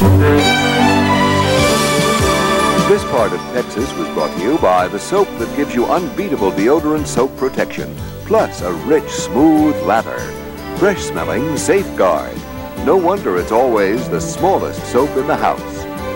This part of Texas was brought to you by the soap that gives you unbeatable deodorant soap protection, plus a rich, smooth lather. Fresh-smelling Safeguard. No wonder it's always the smallest soap in the house.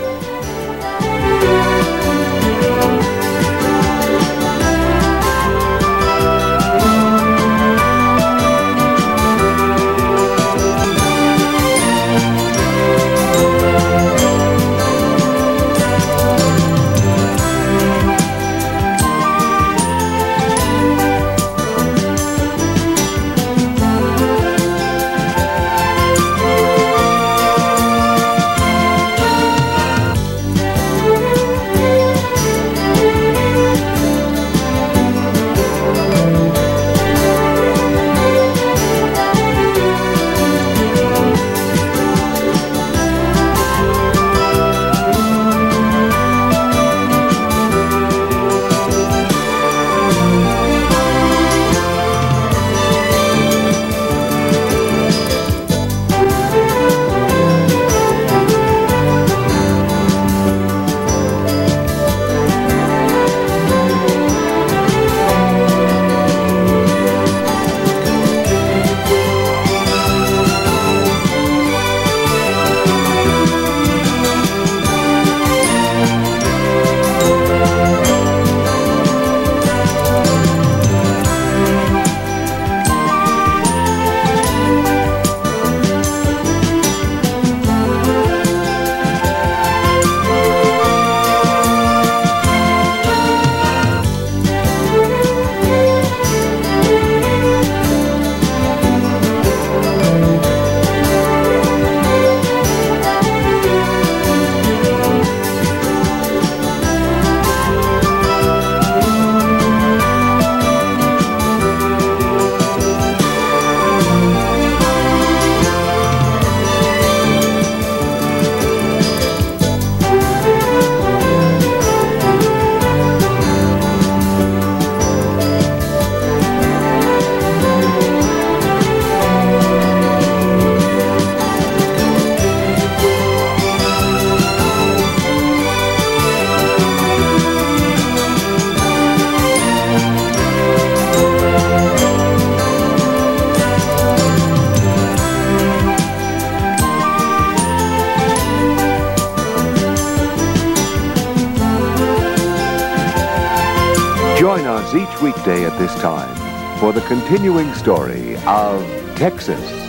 Join us each weekday at this time for the continuing story of Texas.